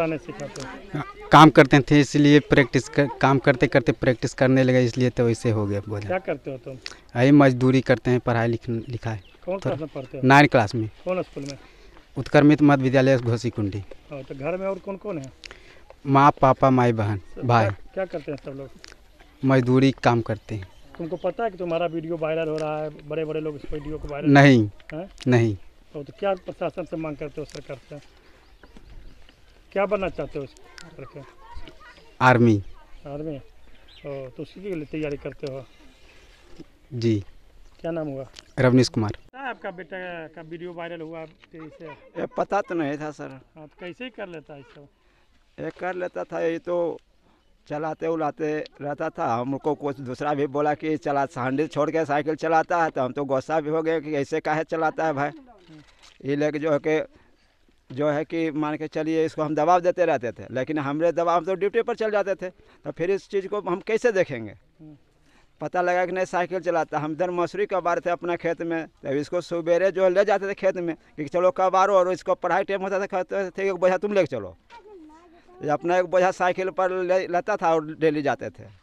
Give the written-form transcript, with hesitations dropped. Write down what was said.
चलाने सिखाते हो? काम करते थे इसलिए काम करते करते प्रैक्टिस करने लगा, इसलिए तो वैसे हो गया बोझा। क्या करते हो तुम? यही मजदूरी करते हैं, पढ़ाई लिखाई। कौन क्लास में पढ़ते हो? 9 क्लास में। कौन स्कूल में? उत्क्रमित मध्य विद्यालय घोसी कुंडी। तो घर में और कौन कौन है? माँ पापा माई बहन भाई। क्या करते हैं सब लोग? मजदूरी काम करते हैं। तुमको पता है कि तुम्हारा वीडियो वायरल हो रहा है, बड़े बड़े लोग इस वीडियो को वायरल? नहीं है? नहीं। तो क्या प्रशासन से मांग करते हो, सरकार से? क्या बनना चाहते हो करके? आर्मी। आर्मी? तो उसी के लिए तैयारी करते हो? जी। क्या नाम हुआ? रवनीश कुमार। आपका बेटा का वीडियो वायरल हुआ तेजी से? ये पता तो नहीं था सर। हाँ, तो कैसे ही कर लेता है ये सब? ये कर लेता था, ये तो चलाते उलाते रहता था। हमको कुछ दूसरा भी बोला कि चला हैंडल छोड़ के साइकिल चलाता है, तो हम तो गुस्सा भी हो गए कि ऐसे काहे चलाता है भाई। ये लेके जो है कि मान के चलिए इसको हम दबाव देते रहते थे, लेकिन हमारे दबाव तो ड्यूटी पर चल जाते थे, तो फिर इस चीज़ को हम कैसे देखेंगे। पता लगा कि नहीं साइकिल चलाता। हम इधर मसूरी कबार थे अपना खेत में, तब इसको सवेरे जो ले जाते थे खेत में कि चलो कबारो, और इसको पढ़ाई टाइम होता था, कहते थे एक बोझा तुम लेके चलो। अपना एक बोझा साइकिल पर लेता था और डेली जाते थे।